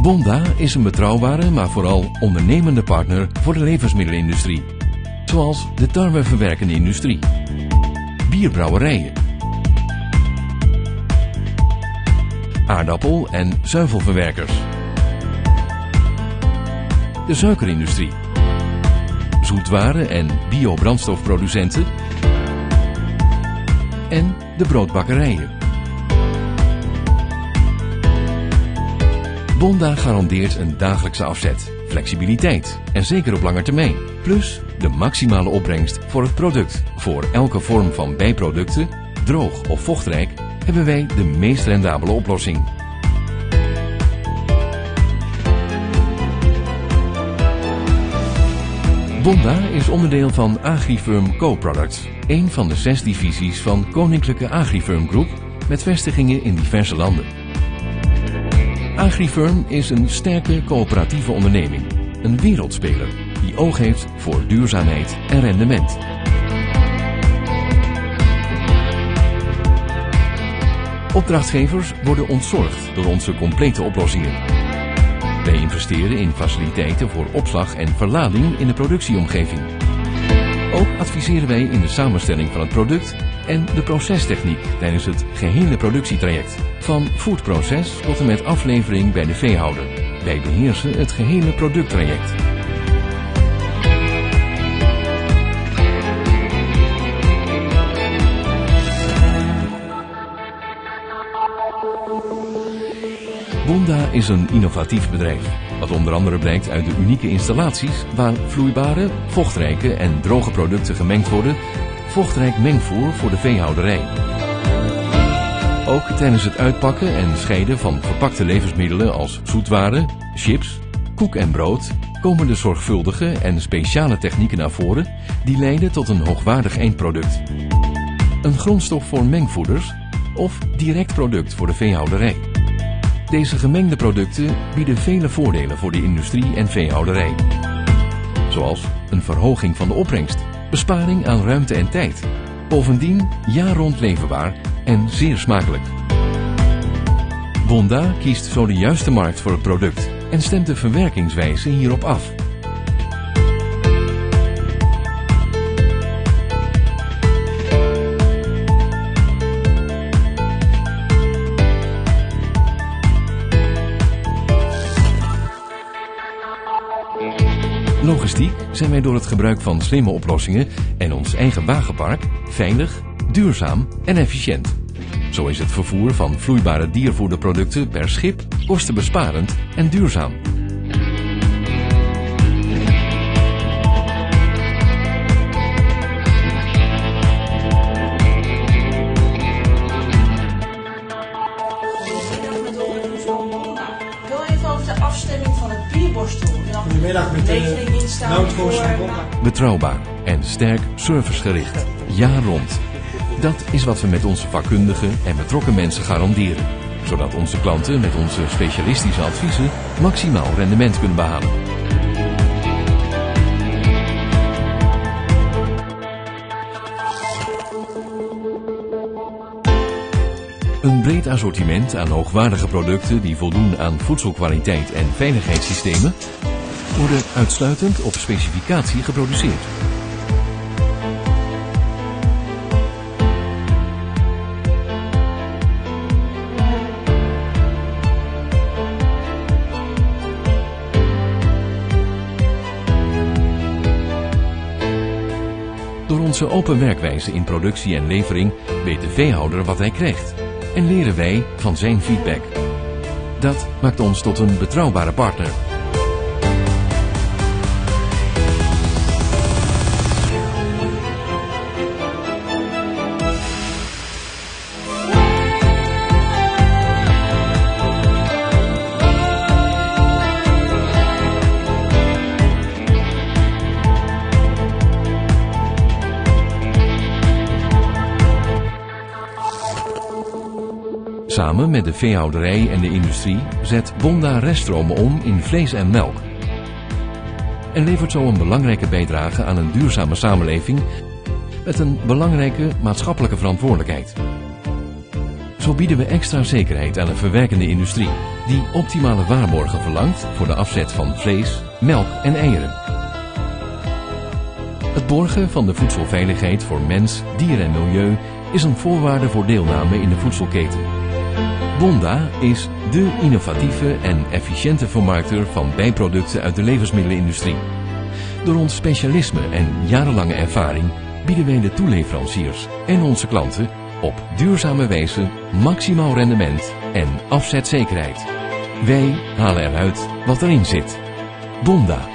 Bonda is een betrouwbare, maar vooral ondernemende partner voor de levensmiddelenindustrie. Zoals de tarweverwerkende industrie, bierbrouwerijen, aardappel- en zuivelverwerkers, de suikerindustrie, zoetwaren- en biobrandstofproducenten en de broodbakkerijen. Bonda garandeert een dagelijkse afzet, flexibiliteit en zeker op lange termijn. Plus de maximale opbrengst voor het product. Voor elke vorm van bijproducten, droog of vochtrijk, hebben wij de meest rendabele oplossing. Bonda is onderdeel van Agrifirm Co-Products, een van de 6 divisies van Koninklijke Agrifirm Groep met vestigingen in diverse landen. Agrifirm is een sterke coöperatieve onderneming, een wereldspeler die oog heeft voor duurzaamheid en rendement. Opdrachtgevers worden ontzorgd door onze complete oplossingen. Wij investeren in faciliteiten voor opslag en verlading in de productieomgeving. Ook adviseren wij in de samenstelling van het product en de procestechniek tijdens het gehele productietraject. Van foodproces tot en met aflevering bij de veehouder. Wij beheersen het gehele producttraject. Bonda is een innovatief bedrijf, wat onder andere blijkt uit de unieke installaties waar vloeibare, vochtrijke en droge producten gemengd worden, vochtrijk mengvoer voor de veehouderij. Ook tijdens het uitpakken en scheiden van verpakte levensmiddelen als zoetwaren, chips, koek en brood komen de zorgvuldige en speciale technieken naar voren die leiden tot een hoogwaardig eindproduct. Een grondstof voor mengvoeders of direct product voor de veehouderij. Deze gemengde producten bieden vele voordelen voor de industrie en veehouderij. Zoals een verhoging van de opbrengst, besparing aan ruimte en tijd. Bovendien jaar rond leverbaar en zeer smakelijk. Bonda kiest zo de juiste markt voor het product en stemt de verwerkingswijze hierop af. Logistiek zijn wij door het gebruik van slimme oplossingen en ons eigen wagenpark veilig, duurzaam en efficiënt. Zo is het vervoer van vloeibare diervoederproducten per schip kostenbesparend en duurzaam. Afstemming van het bierborstel. Goedemiddag met de noodvoors van Bonda. Betrouwbaar en sterk servicegericht. Jaar rond. Dat is wat we met onze vakkundige en betrokken mensen garanderen. Zodat onze klanten met onze specialistische adviezen maximaal rendement kunnen behalen. Een breed assortiment aan hoogwaardige producten die voldoen aan voedselkwaliteit en veiligheidssystemen worden uitsluitend op specificatie geproduceerd. Door onze open werkwijze in productie en levering weet de veehouder wat hij krijgt en leren wij van zijn feedback. Dat maakt ons tot een betrouwbare partner. Samen met de veehouderij en de industrie zet Bonda reststromen om in vlees en melk. En levert zo een belangrijke bijdrage aan een duurzame samenleving met een belangrijke maatschappelijke verantwoordelijkheid. Zo bieden we extra zekerheid aan een verwerkende industrie die optimale waarborgen verlangt voor de afzet van vlees, melk en eieren. Het borgen van de voedselveiligheid voor mens, dier en milieu is een voorwaarde voor deelname in de voedselketen. Bonda is dé innovatieve en efficiënte vermarkter van bijproducten uit de levensmiddelenindustrie. Door ons specialisme en jarenlange ervaring bieden wij de toeleveranciers en onze klanten op duurzame wijze maximaal rendement en afzetzekerheid. Wij halen eruit wat erin zit. Bonda.